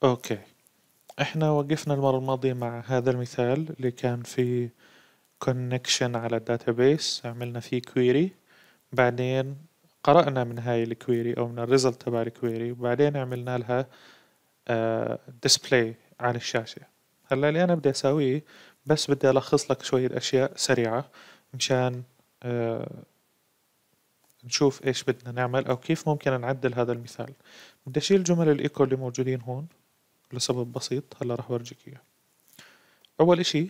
اوكي، احنا وقفنا المرة الماضية مع هذا المثال اللي كان في connection على الداتابيس، عملنا فيه query، بعدين قرأنا من هاي الكويري او من الريزلت تبع الكويري، وبعدين عملنا لها display على الشاشة. هلا اللي انا بدي اسويه بس بدي الخص لك شوية اشياء سريعة مشان آه، نشوف ايش بدنا نعمل او كيف ممكن نعدل هذا المثال. بدي اشيل جمل الايكو اللي موجودين هون لسبب بسيط، هلا راح برجيك اياه. اول اشي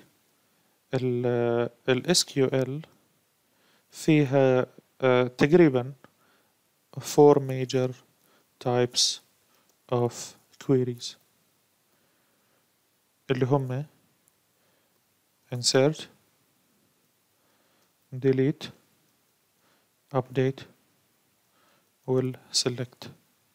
ال SQL فيها تقريبا four major types of queries اللي هم insert, delete, update وال select.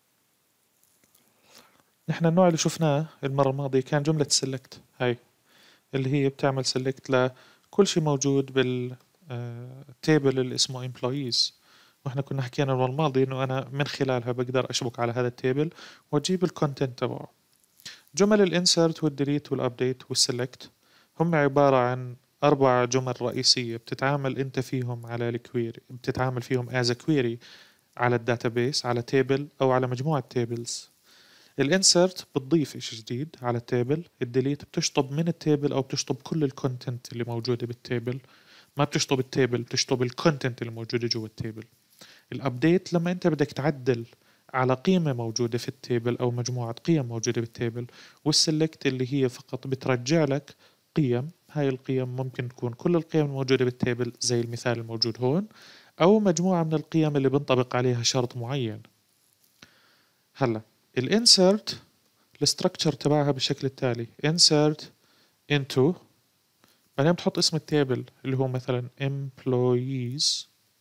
نحن النوع اللي شفناه المرة الماضية كان جملة select، هاي اللي هي بتعمل select لكل شي موجود بالتيبل اللي اسمه employees، واحنا كنا حكينا المرة الماضية انه انا من خلالها بقدر اشبك على هذا التيبل واجيب الكونتنت تبعه. جمل الانسرت والديليت والابديت والسلكت هم عبارة عن 4 جمل رئيسية بتتعامل انت فيهم على الكويري، بتتعامل فيهم as a query على الداتابيس، على تيبل او على مجموعة تيبلز. الانسرت بتضيف اشي جديد على التيبل، الديليت بتشطب من التيبل او بتشطب كل الكونتنت اللي موجودة بالتيبل، ما بتشطب التيبل، بتشطب الكونتنت اللي موجودة جوا التيبل. الابديت لما انت بدك تعدل على قيمة موجودة في التيبل او مجموعة قيم موجودة بالتيبل. والسلكت اللي هي فقط بترجع لك قيم، هاي القيم ممكن تكون كل القيم الموجودة بالتيبل زي المثال الموجود هون، او مجموعة من القيم اللي بنطبق عليها شرط معين. هلا الانسرت الستركتشر تبعها بالشكل التالي: insert into، بعدين بتحط اسم التيبل اللي هو مثلا employees.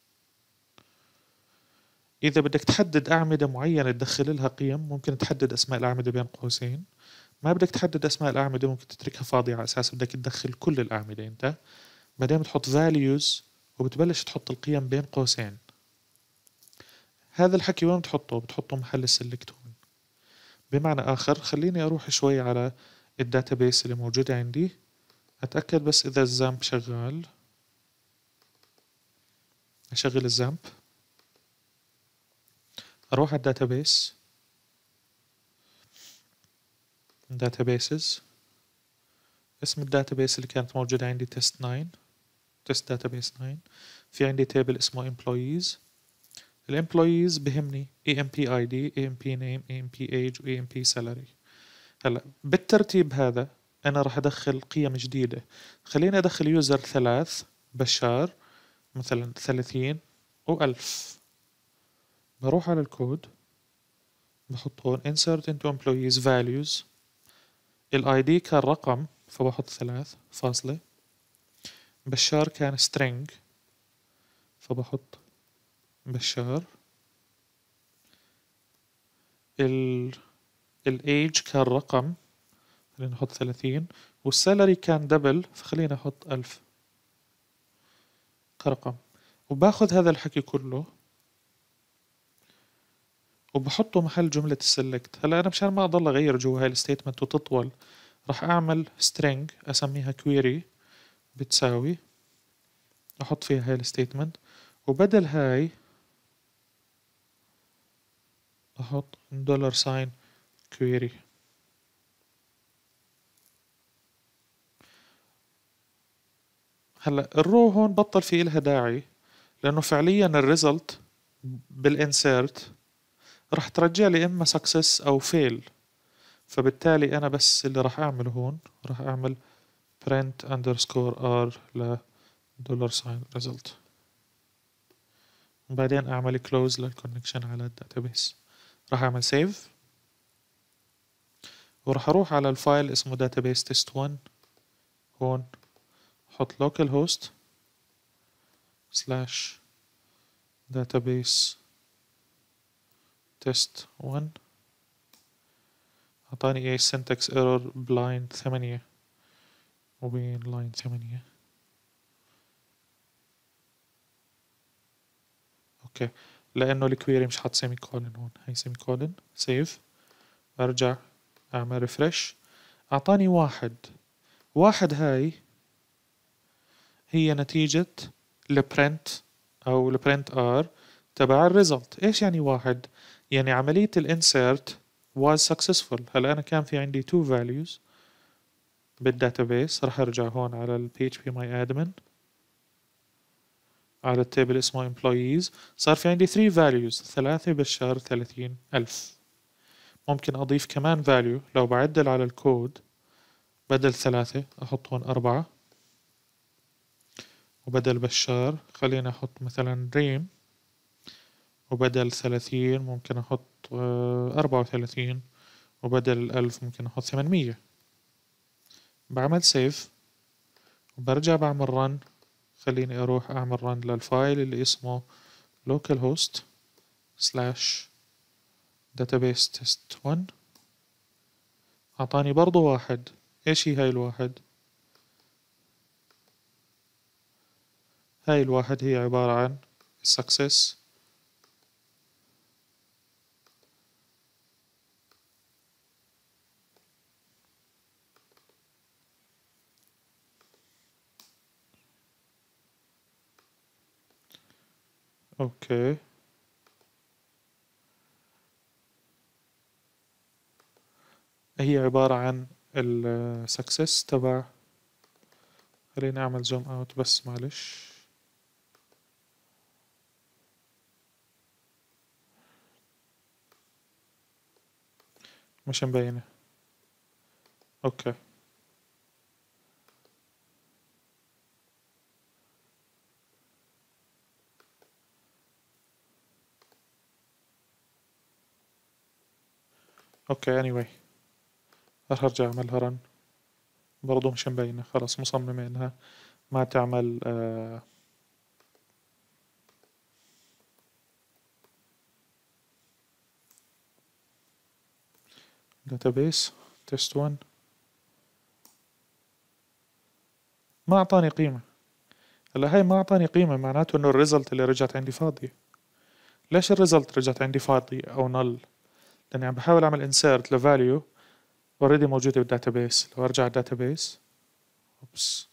إذا بدك تحدد أعمدة معينة تدخل لها قيم ممكن تحدد أسماء الأعمدة بين قوسين، ما بدك تحدد أسماء الأعمدة ممكن تتركها فاضية على أساس بدك تدخل كل الأعمدة أنت. بعدين بتحط values وبتبلش تحط القيم بين قوسين. هذا الحكي وين بتحطه؟ بتحطه محل السلكت هون. بمعنى آخر، خليني أروح شوي على الداتابيس اللي موجودة عندي، أتأكد بس إذا الزامب شغال. أشغل الزامب، أروح على الداتابيس، databases، اسم الداتابيس اللي كانت موجودة عندي test 9، test database 9. في عندي تيبل اسمه employees. الامبلويز بهمني EMP ID EMP name EMP age و EMP salary. هلا بالترتيب هذا أنا راح أدخل قيم جديدة. خليني أدخل يوزر 3 بشار مثلا 30 و1000. بروح على الكود بحط هون insert into employees values. الاي دي كان رقم فبحط 3 فاصلة، بشار كان string فبحط بشار، الايج كان رقم خلينا نحط 30، والسالري كان دبل فخلينا نحط 1000 كرقم. وباخذ هذا الحكي كله وبحطه محل جملة السلكت. هلا أنا مشان ما أضل أغير جوا هاي الستيتمنت وتطول راح أعمل string أسميها query بتساوي، أحط فيها هاي الستيتمنت، وبدل هاي أحط $sign query. هلا الرو هون بطل في إلها داعي لأنه فعليا الريزلت بالإنسيرت راح ترجع لي إما success أو fail. فبالتالي أنا بس اللي راح أعمله هون راح أعمل print underscore r ل $sign result، وبعدين أعمل close للconnection على الداتابيس. راح أعمل save وراح أروح على الفايل اسمه database test1 هون، أحط localhost slash database test1. أعطاني إيه syntax error بلاين 8 وين لاين 8. اوكي، لانه الكويري مش حاط سيمي كولن هون، هي سيمي كولن. سيف، ارجع أعمل ريفرش، أعطاني واحد هاي هي نتيجة البرنت أو البرنت R تبع الريزلت. إيش يعني واحد؟ يعني عملية الانسيرت was successful. هلا أنا كان في عندي two values بالداتابيس. راح أرجع هون على ال PHP my admin على التيبل اسمه employees. صار في عندي 3 values، 3 بالشهر 30,000. ممكن أضيف كمان value لو بعدل على الكود، بدل 3 أحط هون 4، وبدل بشار خلينا أحط مثلا ريم، وبدل 30 ممكن أحط 34، وبدل 1000 ممكن أحط 800. بعمل سيف وبرجع بعمل رن. خليني أروح أعمل رن للفايل اللي اسمه localhost slash database test1. أعطاني برضو واحد. إيش هي هاي الواحد؟ هاي الواحد هي عبارة عن success أوكي. هي عبارة عن السكسس تبع. خليني أعمل زوم أوت بس معلش. مش مبينة. أوكي. أوكي anyway راح أرجع أعملها رن. برضو مش مبينة. خلاص مصممة إنها ما تعمل database test1. ما أعطاني قيمة. هلا هاي ما أعطاني قيمة، معناته إنه الريزلت اللي رجعت عندي فاضية. ليش الريزلت رجعت عندي فاضية أو null؟ لأني عم بحاول أعمل insert لvalue already موجودة بالداتابيس. لو أرجع الداتابيس أوبس.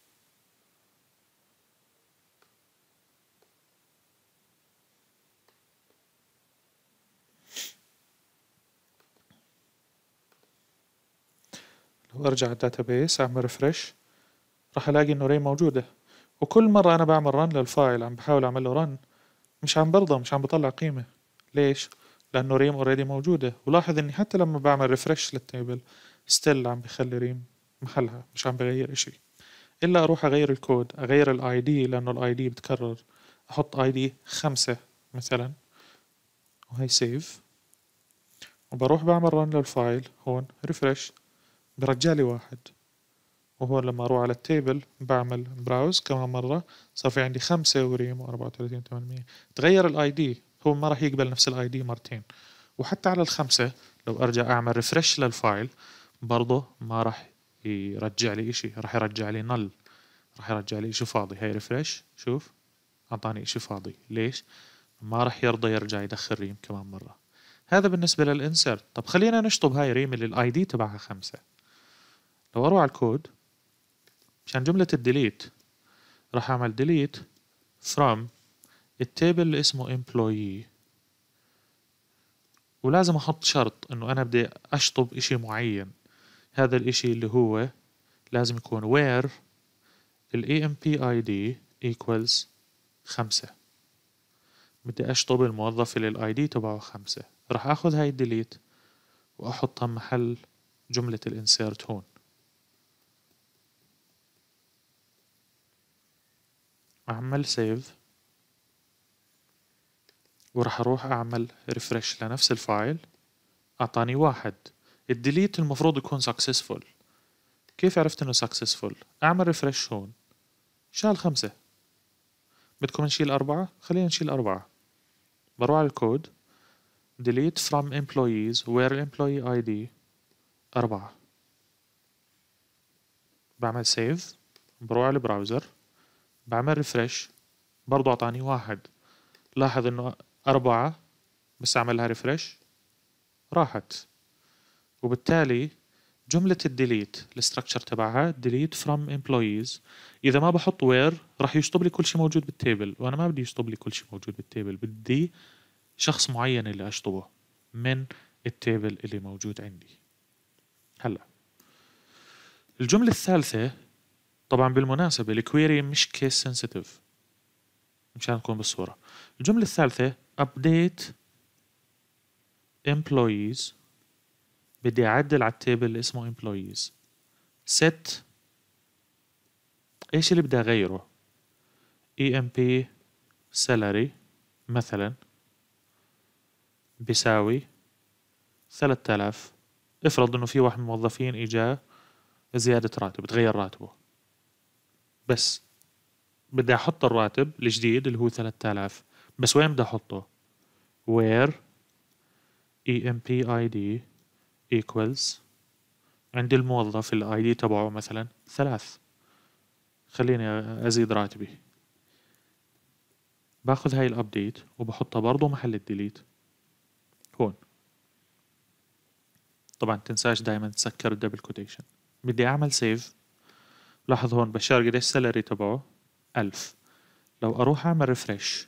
لو أرجع الداتابيس أعمل ريفرش راح ألاقي إنه ري موجودة. وكل مرة أنا بعمل رن للفايل عم بحاول أعمل له رن مش عم برضى، مش عم بطلع قيمة. ليش؟ لأنه ريم اوريدي موجودة. ولاحظ إني حتى لما بعمل ريفرش للتيبل ستيل عم بخلي ريم محلها، مش عم بغير إشي. إلا أروح أغير الكود، أغير الآي دي لأنه الآي دي بتكرر. أحط آي دي 5 مثلا، وهي سيف، وبروح بعمل رن للفايل هون ريفرش برجع لي واحد. وهون لما أروح على التيبل بعمل براوز كمان مرة صار في عندي 5 وريم و34,800. تغير الاي دي، هو ما راح يقبل نفس الاي دي مرتين. وحتى على ال5 لو ارجع اعمل ريفرش للفايل برضه ما راح يرجع لي اشي، راح يرجع لي نل، راح يرجع لي اشي فاضي. هاي ريفرش شوف اعطاني اشي فاضي. ليش؟ ما راح يرضى يرجع يدخل ريم كمان مرة. هذا بالنسبة للانسرت. طب خلينا نشطب هاي ريم اللي الاي دي تبعها 5. لو اروح على الكود مشان جملة الديليت راح اعمل delete from التيبل اللي اسمه employee. ولازم احط شرط انه انا بدي اشطب اشي معين. هذا الاشي اللي هو لازم يكون where ال empid equals 5. بدي اشطب الموظف اللي الاي دي تبعه 5. راح اخذ هاي delete واحطها محل جملة الانسيرت هون. اعمل سيف وراح اروح اعمل ريفرش لنفس الفايل. اعطاني واحد. الديليت المفروض يكون successful. كيف عرفت انه successful؟ اعمل ريفرش هون شال 5. بدكم نشيل 4؟ خلينا نشيل 4. بروح على الكود delete from employees where employee ID 4. بعمل سيف، بروح على البراوزر بعمل ريفرش برضو اعطاني واحد. لاحظ انه 4 بس اعملها ريفرش راحت. وبالتالي جملة الديليت الستراكشر تبعها delete from employees. إذا ما بحط where راح يشطب لي كل شيء موجود بالتيبل، وأنا ما بدي يشطب لي كل شيء موجود بالتيبل، بدي شخص معين اللي أشطبه من التيبل اللي موجود عندي. هلا الجملة الثالثة طبعا بالمناسبة الكويري مش كيس سنسيتيف مشان نكون بالصورة. الجملة الثالثة update employees، بدي أعدل على التيبل اللي اسمه employees. set إيش اللي بدي أغيره؟ EMP salary مثلا بيساوي 3000. افرض إنه في واحد من الموظفين إجا زيادة راتب، تغير راتبه، بس بدي أحط الراتب الجديد اللي هو 3000، بس وين بدي أحطه؟ where EMP ID equals عندي الموظف الاي دي تبعه مثلا 3، خليني ازيد راتبي، باخذ هاي الابديت وبحطها برضو محل الديليت هون. طبعا تنساش دائما تسكر الدبل كوتيشن. بدي اعمل سيف. لاحظ هون بشار قديش السالري تبعه 1000. لو اروح اعمل ريفرش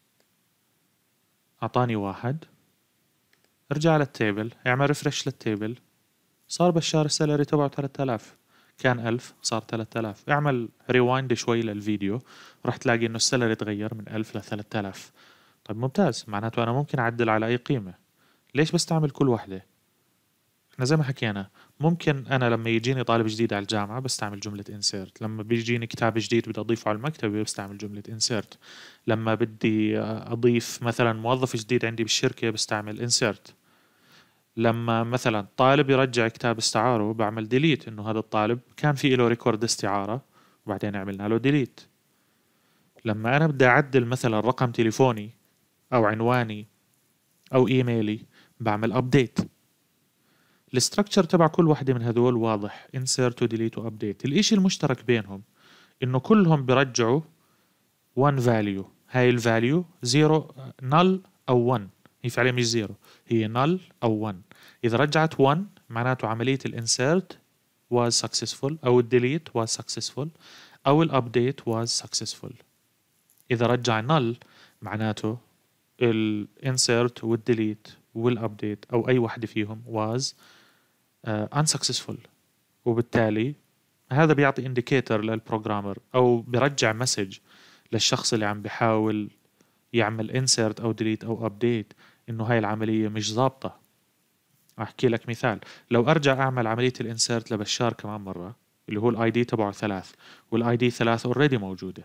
اعطاني 1. ارجع للتيبل اعمل ريفرش للتيبل، صار بشار السالري تبعه 3000، كان 1000 صار 3000. اعمل ريوايند شوي للفيديو راح تلاقي انه السالري تغير من 1000 ل 3000. طيب ممتاز، معناته انا ممكن اعدل على اي قيمة. ليش بستعمل كل وحدة؟ احنا زي ما حكينا ممكن انا لما يجيني طالب جديد على الجامعة بستعمل جملة insert، لما بيجيني كتاب جديد بدي اضيفه على المكتبة بستعمل جملة insert، لما بدي اضيف مثلا موظف جديد عندي بالشركة بستعمل insert، لما مثلا طالب يرجع كتاب استعاره بعمل ديليت انه هذا الطالب كان في له ريكورد استعارة وبعدين عملنا له ديليت. لما انا بدي اعدل مثلا رقم تليفوني او عنواني او ايميلي بعمل ابديت. الستركتشر تبع كل واحدة من هذول واضح، insert و delete و update. الاشي المشترك بينهم انه كلهم برجعوا one value. هاي الفاليو 0 null او 1، هي فعليا مش 0، هي null او 1. اذا رجعت 1 معناته عملية الانسيرت was successful او الديليت was successful او الابديت was successful. اذا رجع null معناته الانسيرت والديليت والابديت او اي واحدة فيهم was unsuccessful. وبالتالي هذا بيعطي indicator للبروجرامر او بيرجع مسج للشخص اللي عم بيحاول يعمل insert او delete او update انه هاي العملية مش ضابطة. احكي لك مثال، لو ارجع اعمل عملية الانسيرت لبشار كمان مرة اللي هو الاي دي تبعه 3 والاي دي 3 اوريدي موجودة،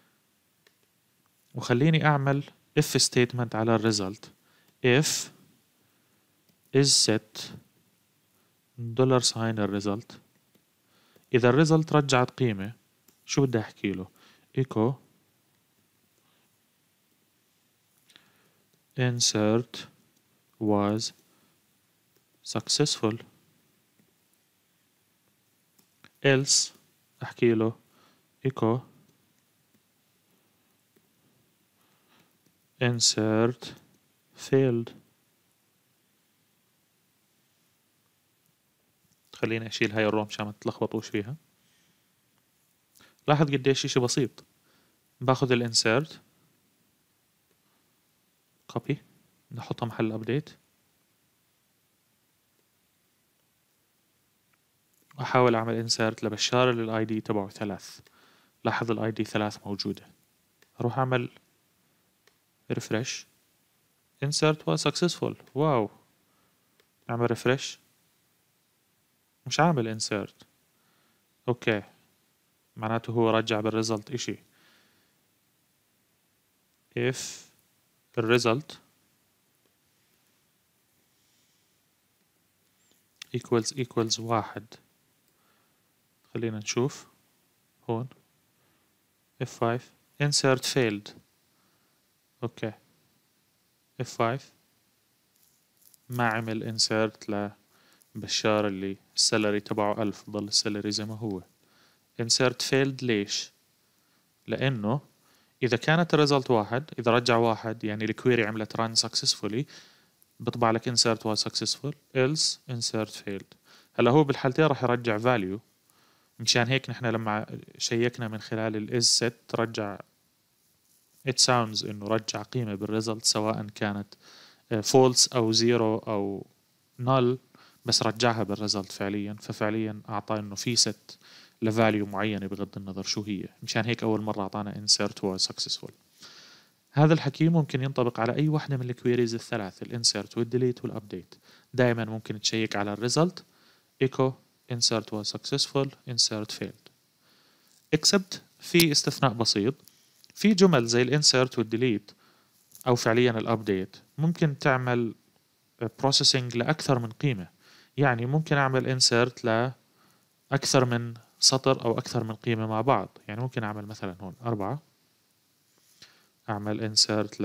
وخليني اعمل if statement على الريزلت if is set $sign الريزلت. اذا الريزلت رجعت قيمة شو بدي احكي له؟ echo insert was successful else احكي له echo insert failed. خليني اشيل هاي الروم عشان ما تتلخبطوش فيها. لاحظ قديش اشي بسيط، باخذ الانسيرت copy نحطها محل update واحاول اعمل insert لبشار اللي الاي دي تبعه 3. لاحظ الاي دي 3 موجودة، اروح اعمل refresh insert was successful. واو، اعمل refresh مش عامل insert. اوكي معناته هو رجع بالريزلت اشي if الريزلت equals 1. خلينا نشوف هون F5 insert failed. اوكي F5 ما عمل insert لبشار اللي السالري تبعه 1000، ضل السالري زي ما هو. insert failed ليش؟ لأنه إذا كانت الريزلت 1، إذا رجع 1 يعني الكويري عملت run successfully، بطبع لك insert was successful else insert failed. هلا هو بالحالتين راح يرجع value. مشان هيك نحن لما شيكنا من خلال ال is set رجع it sounds انه رجع قيمة بالريزلت سواء كانت false او zero او null، بس رجعها بالريزلت فعليا. ففعليا اعطى انه في set لفاليو معينة بغض النظر شو هي. مشان هيك اول مرة اعطانا insert was successful. هذا الحكي ممكن ينطبق على اي واحدة من الكويريز الثلاث، الانسرت والديليت والابديت. دائما ممكن تشيك على الريزلت echo insert was successful insert failed. except في استثناء بسيط، في جمل زي الانسرت والديليت او فعليا الابديت ممكن تعمل processing لأكثر من قيمة. يعني ممكن أعمل insert لأكثر من سطر أو أكثر من قيمة مع بعض. يعني ممكن أعمل مثلا هون 4، أعمل insert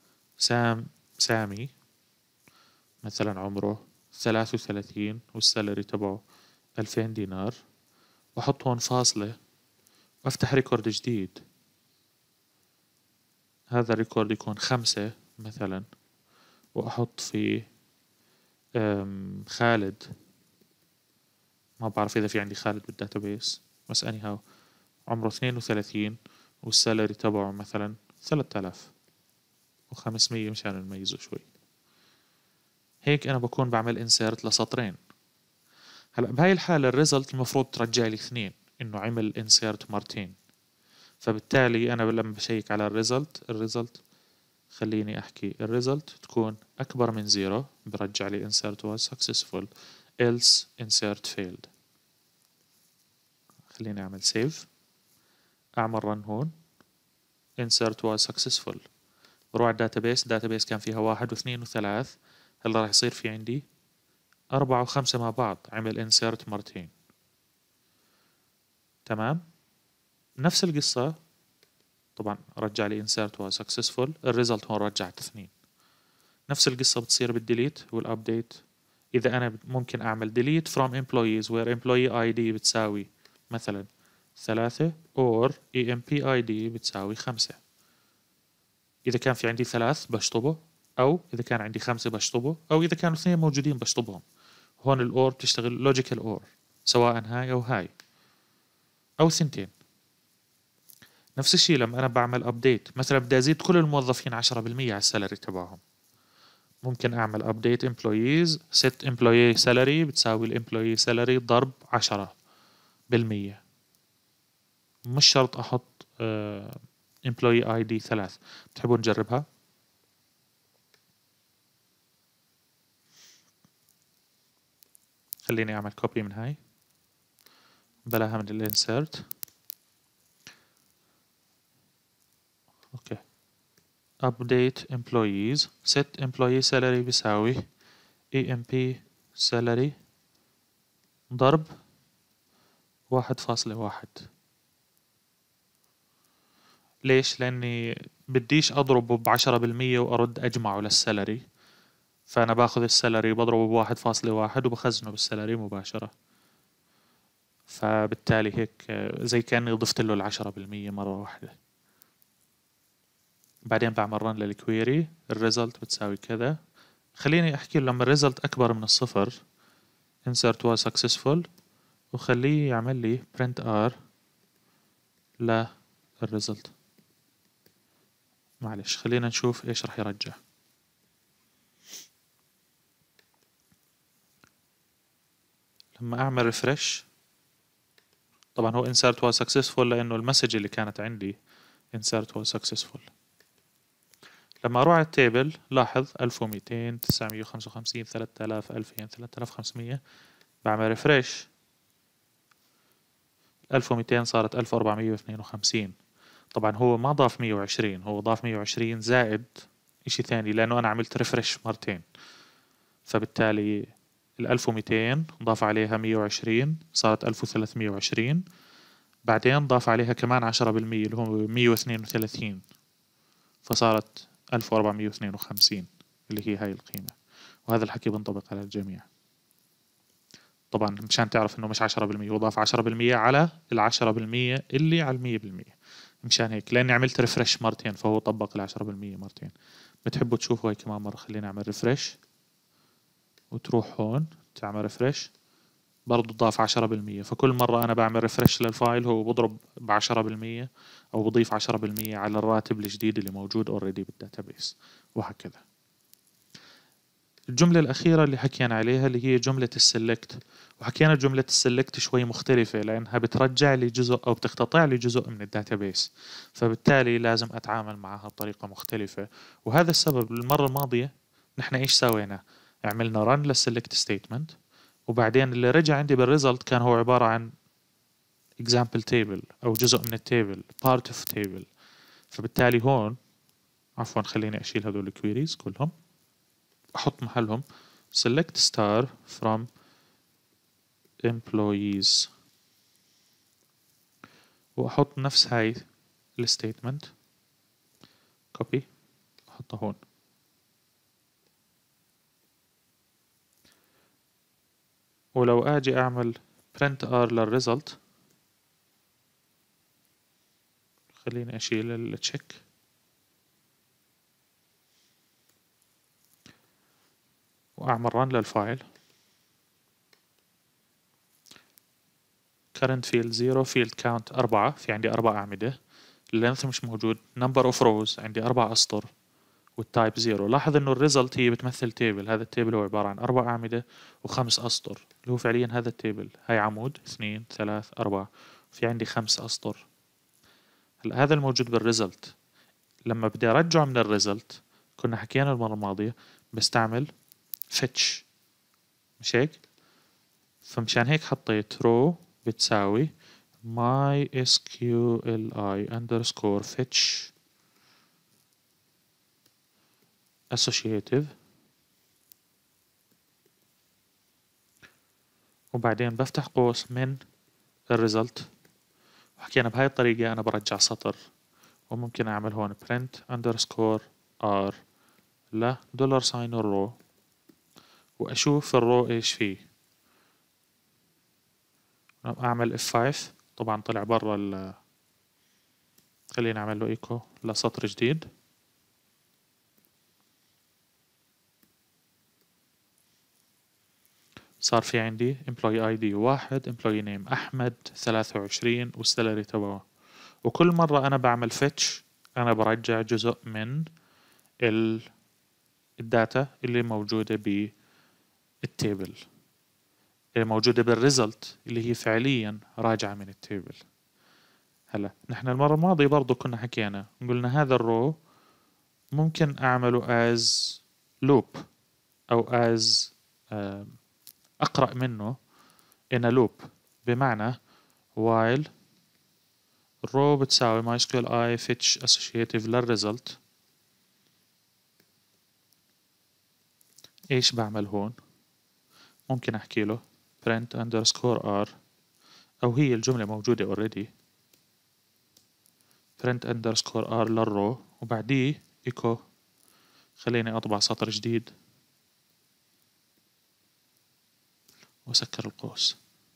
سامي مثلا عمره 33 والسالري تبعه 2000 دينار، وأحط هون فاصلة وأفتح ريكورد جديد. هذا الريكورد يكون 5 مثلا، وأحط فيه خالد. ما بعرف إذا في عندي خالد بالداتابيس، بس anyhow عمره 32 والسالري تبعه مثلا 3500 مشان نميزه شوي. هيك أنا بكون بعمل insert لسطرين. هلا بهاي الحالة الريزلت المفروض ترجع لي 2، إنه عمل insert مرتين. فبالتالي أنا لما بشيك على الريزلت خليني أحكي الريزلت تكون أكبر من 0 برجع لي insert was successful else insert failed. خليني أعمل save، أعمل run هون insert was successful. بروح على الداتابيس كان فيها 1 و2 و3، هلا راح يصير في عندي 4 و5 مع بعض، عمل insert مرتين. تمام. نفس القصة طبعا رجع لي insert was successful، الريزلت هون رجعت 2. نفس القصة بتصير بالديليت والابديت. إذا أنا ممكن أعمل delete from employees where employee ID بتساوي مثلا 3 or EMP ID بتساوي 5. إذا كان في عندي 3 بشطبه، أو إذا كان عندي 5 بشطبه، أو إذا كانوا 2 موجودين بشطبهم. هون الأور بتشتغل logical or، سواء هاي أو هاي أو ثنتين. نفس الشيء لما أنا بعمل update، مثلا بدي أزيد كل الموظفين 10% على السالري تبعهم، ممكن أعمل update employees set employee salary بتساوي الemployee salary ضرب 10%. مش شرط أحط employee ID 3. بتحبوا نجربها؟ خليني أعمل copy من هاي، بلاها من الانسرت. اوكي update employees set employee salary بيساوي EMP salary ضرب 1.1. ليش؟ لأني بديش أضربه ب10% وأرد أجمعه للسالري، فأنا باخذ السالري بضربه ب1.1 وبخزنه بالسالري مباشرة. فبالتالي هيك زي كأني ضفت له 10% مرة واحدة. بعدين بعمل رن للكويري، الريزلت بتساوي كذا. خليني أحكي لما الريزلت أكبر من الصفر insert was successful، وخليه يعمل لي print r للريزلت. معلش خلينا نشوف إيش رح يرجع. لما أعمل refresh، طبعا هو insert was successful لأنه المسج اللي كانت عندي insert was successful. لما أروح على التيبل لاحظ 1200 955 3000 2000 3500، بعمل ريفريش 1200 صارت 1452. طبعا هو ما ضاف 120، هو ضاف 120 زائد إشي ثاني لأنه أنا عملت ريفريش مرتين. فبالتالي 1200 ضاف عليها 120 صارت 1320، بعدين ضاف عليها كمان 10% اللي هو 132 فصارت 1452 اللي هي هاي القيمة. وهذا الحكي بنطبق على الجميع. طبعا مشان تعرف انه مش 10%، وضاف 10% على 10% اللي على 100%. مشان هيك لاني عملت ريفرش مرتين فهو طبق 10% مرتين. بتحبوا تشوفوا هاي كمان مرة؟ خلينا نعمل ريفرش وتروح هون تعمل ريفرش، برضو ضاف 10%. فكل مرة أنا بعمل ريفرش للفايل هو بضرب ب10% أو بضيف 10% على الراتب الجديد اللي موجود اوريدي بالداتابيس، وهكذا. الجملة الأخيرة اللي حكينا عليها اللي هي جملة السلكت، وحكينا جملة السلكت شوي مختلفة لأنها بترجع لي جزء أو بتقتطع لي جزء من الداتابيس، فبالتالي لازم أتعامل معها بطريقة مختلفة. وهذا السبب المرة الماضية نحن إيش سوينا؟ عملنا run للسلكت ستيتمنت، وبعدين اللي رجع عندي بالريزلت كان هو عبارة عن example table أو جزء من التيبل part of table. فبالتالي هون عفوا خليني أشيل هذول الكويريز كلهم، أحط محلهم select star from employees، وأحط نفس هاي الستيتمنت copy أحطها هون. ولو أجي أعمل print r للريزلت، خليني أشيل التشيك وأعمل run للفايل. current field 0 field count 4، في عندي 4 أعمدة. length مش موجود. number of rows عندي 4 أسطر، والتايب 0. لاحظ إنه الريزلت هي بتمثل تيبل، هذا التيبل هو عبارة عن 4 أعمدة و5 أسطر، اللي هو فعليا هذا التيبل. هاي عمود 2 3 4، في عندي 5 أسطر. هلا هذا الموجود بالريزلت، لما بدي أرجعه من الريزلت كنا حكينا المرة الماضية بستعمل fetch، مش هيك؟ فمشان هيك حطيت row بتساوي mysqli underscore fetch associative، وبعدين بفتح قوس من الريزلت. وحكينا بهاي الطريقة أنا برجع سطر، وممكن أعمل هون print underscore r ل $sign الرو، وأشوف الرو إيش فيه. أعمل F5، طبعا طلع برا خليني أعمل له إيكو لسطر جديد. صار في عندي employee ID 1، employee name أحمد 23، والسالري تبعه. وكل مرة أنا بعمل fetch أنا برجع جزء من الداتا اللي موجودة بالتيبل، اللي موجودة بالريزلت اللي هي فعليا راجعة من التيبل. هلا نحن المرة الماضية برضو كنا حكينا قلنا هذا الرو ممكن أعمله as loop أو as أقرأ منه in a loop، بمعنى while row بتساوي mysqli fetch associative للريزلت. إيش بعمل هون؟ ممكن أحكي له print underscore r، أو هي الجملة موجودة already print underscore r للرو، وبعديه echo. خليني أطبع سطر جديد وأسكر القوس.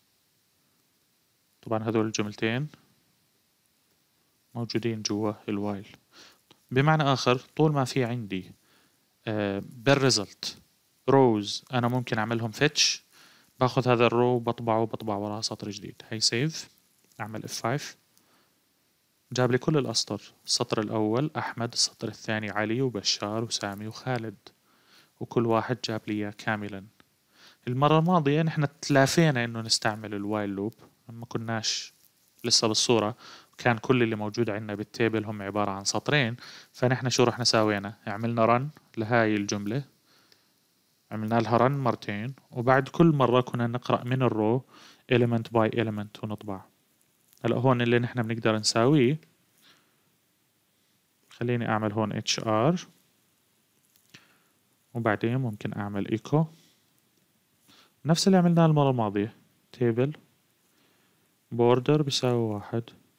طبعا هذول الجملتين موجودين جوا الوايل. بمعنى آخر طول ما في عندي بالريزلت روز أنا ممكن أعملهم fetch، باخذ هذا الرو بطبعه وراه سطر جديد. هي سيف، أعمل F5، جاب لي كل الأسطر. السطر الأول أحمد، السطر الثاني علي وبشار وسامي وخالد، وكل واحد جاب لي إياه كاملا. المرة الماضية نحن تلافينا إنه نستعمل الوايل لوب، ما كناش لسه بالصورة، كان كل اللي موجود عندنا بالتيبل هم عبارة عن سطرين. فنحن شو رحنا ساوينا؟ عملنا رن لهاي الجملة، عملنا لها رن مرتين، وبعد كل مرة كنا نقرأ من الرو element by element ونطبع. هلا هون اللي نحن بنقدر نساويه، خليني أعمل هون HR، وبعدين ممكن أعمل echo نفس اللي عملناه المرة الماضية. table border بيساوي 1،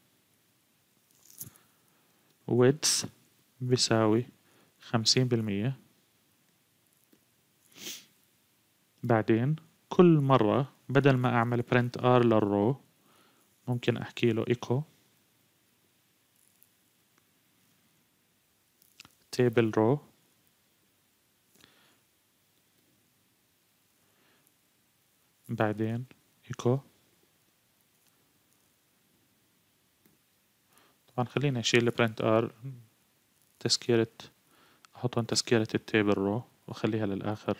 width بيساوي 50%. بعدين كل مرة بدل ما أعمل print r للرو ممكن أحكي له echo table row، بعدين ايكو. طبعا خليني اشيل البرنت ار تسكيرة، احط هون تسكيرة التيبل رو واخليها للاخر.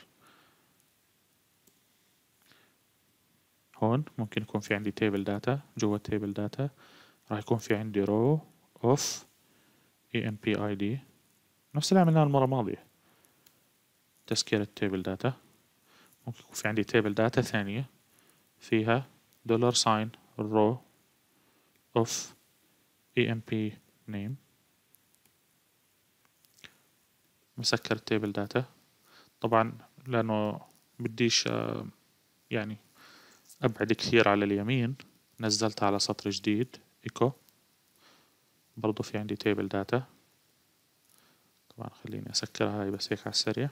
هون ممكن يكون في عندي تيبل داتا، جوا التيبل داتا راح يكون في عندي رو اوف EMP ID، نفس اللي عملناه المرة الماضية، تسكيرة تيبل داتا. ممكن يكون في عندي تيبل داتا ثانية فيها $sign row of EMP name. مسكر التيبل داتا طبعا لأنه بديش يعني أبعد كثير على اليمين، نزلتها على سطر جديد إيكو. برضو في عندي تيبل داتا، طبعا خليني أسكرها هاي بس هيك على السريع.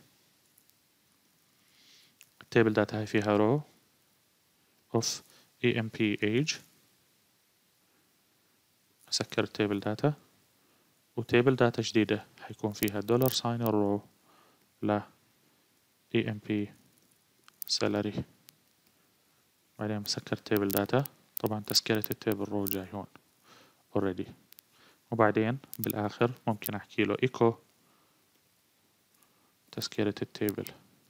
التيبل داتا هاي فيها row of EMP age، أسكر التيبل داتا. وتيبل داتا جديدة حيكون فيها $sign row ل EMP salary. بعدين بسكر تيبل داتا، طبعا تسكيرة التيبل رو جاي هون already. وبعدين بالآخر ممكن أحكي له echo تسكيرة التيبل.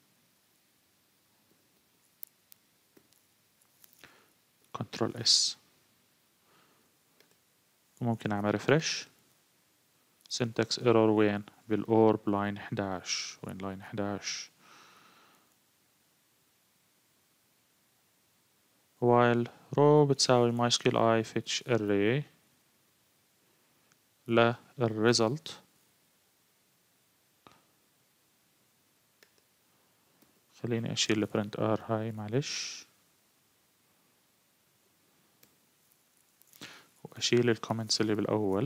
كنترول اس، وممكن أعمل refresh. syntax error وين؟ بالأور بلاين 11. وين لاين 11؟ while row بتساوي mysqli fetch array للresult. خليني أشيل البرنت ار هاي معلش، وأشيل الكومنتس اللي بالأول.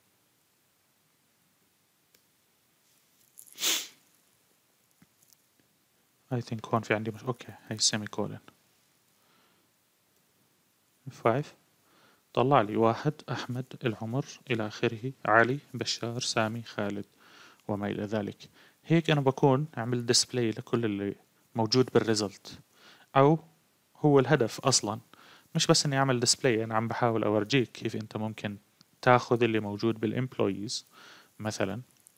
I think هون في عندي مش اوكي، هاي سيمي كولن. 5 طلع لي 1 أحمد العمر إلى آخره، علي بشار سامي خالد وما إلى ذلك. هيك أنا بكون عمل ديسبلاي لكل اللي موجود بالريزلت، أو هو الهدف أصلا مش بس إني أعمل ديسبلاي، أنا عم بحاول أورجيك كيف أنت ممكن تاخذ اللي موجود بالإمبلويز مثلا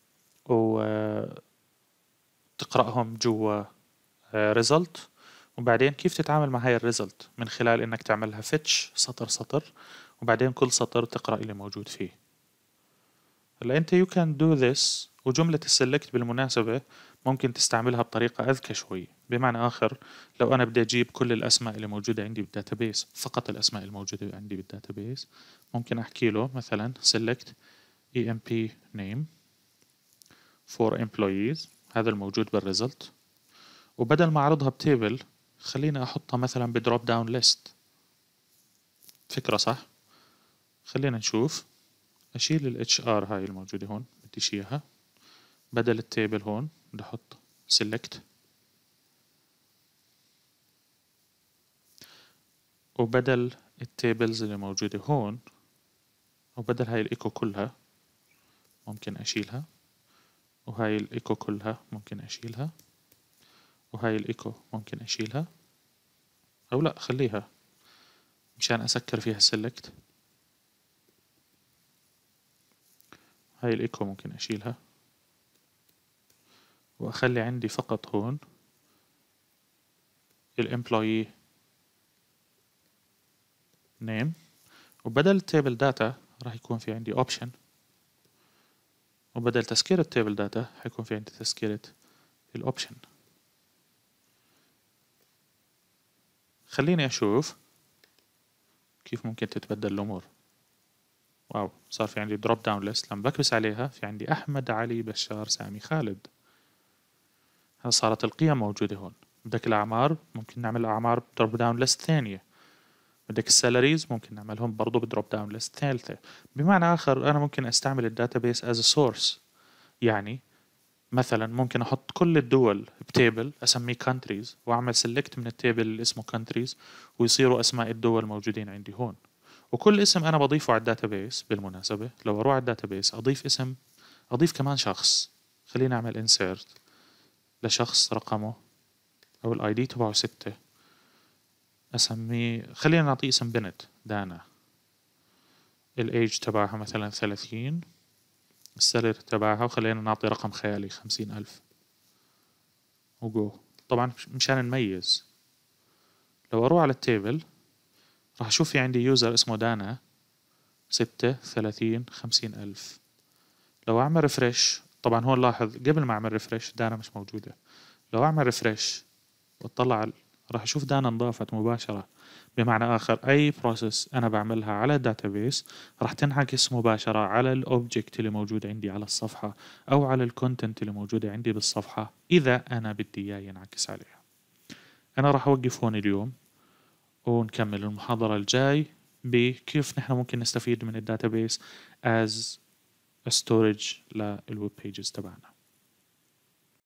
وتقرأهم جوا ريزلت، وبعدين كيف تتعامل مع هاي الريزلت من خلال انك تعملها فتش سطر سطر، وبعدين كل سطر تقرأ اللي موجود فيه. هلا انت you can do this. وجملة السلكت بالمناسبة ممكن تستعملها بطريقة أذكى شوي. بمعنى آخر، لو أنا بدي أجيب كل الأسماء اللي موجودة عندي بالداتابيس، فقط الأسماء الموجودة عندي بالداتابيس، ممكن أحكي له مثلا select EMP name for employees، هذا الموجود بالريزلت، وبدل ما أعرضها بتيبل خليني أحطها مثلا بدروب داون ليست. فكرة صح؟ خلينا نشوف. أشيل ال HR هاي الموجودة هون، بديش إياها. بدل التيبل هون بدي أحط select، وبدل التيبلز اللي موجودة هون، وبدل هاي الإيكو كلها ممكن أشيلها، وهاي الإيكو كلها ممكن أشيلها، وهاي الإيكو ممكن أشيلها، أو لأ خليها مشان أسكر فيها select. هاي الإيكو ممكن أشيلها، وأخلي عندي فقط هون الامبلوي name. وبدل table data راح يكون في عندي option، وبدل تسكير التيبل داتا حيكون في عندي تسكيرة الأوبشن. خليني أشوف كيف ممكن تتبدل الأمور. واو، صار في عندي دروب داون ليست، لما بكبس عليها في عندي أحمد علي بشار سامي خالد. هذا صارت القيم موجودة هون. بدك الأعمار ممكن نعمل أعمار بدروب داون ليست ثانية. بدك السالاريز ممكن نعملهم برضو بدروب داون ليست ثالثة. بمعنى آخر أنا ممكن أستعمل الداتابيس as a source. يعني مثلا ممكن احط كل الدول بتيبل اسميه countries، واعمل select من التيبل اللي اسمه countries، ويصيروا اسماء الدول الموجودين عندي هون. وكل اسم انا بضيفه على الداتابيس بالمناسبة، لو اروح على الداتابيس اضيف اسم، اضيف كمان شخص. خلينا اعمل insert لشخص رقمه او الاي دي تبعه 6، اسميه، خلينا نعطيه اسم بنت دانا، الايج تبعها مثلا 30، السالري تبعها، وخلينا نعطي رقم خيالي 50,000 وجو. طبعا مشان نميز، لو اروح على التيبل راح اشوف في عندي يوزر اسمه دانا 6 30 50,000. لو اعمل ريفرش، طبعا هون لاحظ قبل ما اعمل ريفرش دانا مش موجودة. لو اعمل ريفرش واطلع راح اشوف دانا انضافت مباشرة. بمعنى اخر اي بروسيس انا بعملها على الداتابيس راح تنعكس مباشرة على الاوبجكت اللي موجود عندي على الصفحة او على الكونتنت اللي موجودة عندي بالصفحة اذا انا بدي اياه ينعكس عليها. انا راح اوقف هون اليوم ونكمل المحاضرة الجاي بكيف نحن ممكن نستفيد من الداتابيس as a storage للويب pages تبعنا.